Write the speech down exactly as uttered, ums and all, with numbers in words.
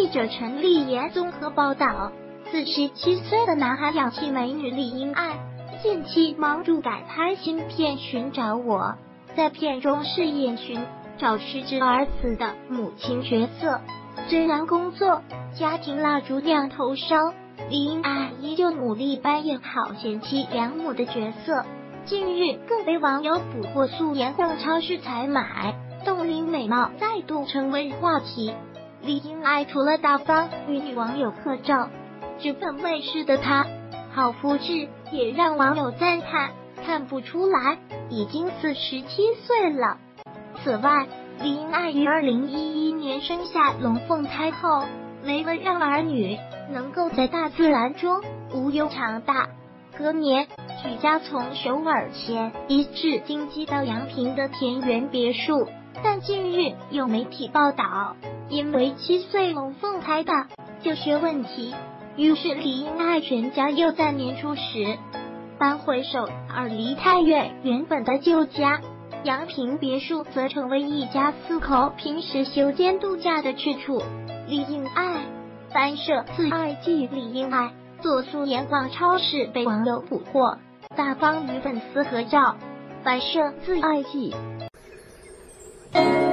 者陈立言综合报道，四十七岁的男孩氧气美女李英爱近期忙碌改拍新片《寻找我》，在片中饰演寻找失之而死的母亲角色。虽然工作、家庭蜡烛两头烧，李英爱依旧努力扮演好贤妻良母的角色。近日更被网友捕获素颜逛超市采买，冻龄美貌再度成为话题。李英爱除了大方与女网友合照，日本卫视的她好肤质也让网友赞叹，看不出来已经四十七岁了。此外，李英爱于二零一一年生下龙凤胎后，为了让儿女能够在大自然中无忧长大，隔年举家从首尔前移至京畿道阳平的田园别墅。但近日有媒体报道，因为七岁龙凤胎的就学问题，于是李英爱全家又在年初时搬回首尔梨泰院原本的旧家，阳平别墅则成为一家四口平时休闲度假的去处。李英爱翻摄自爱季李英爱做素颜逛超市被网友捕获，大方与粉丝合照，翻摄自爱季。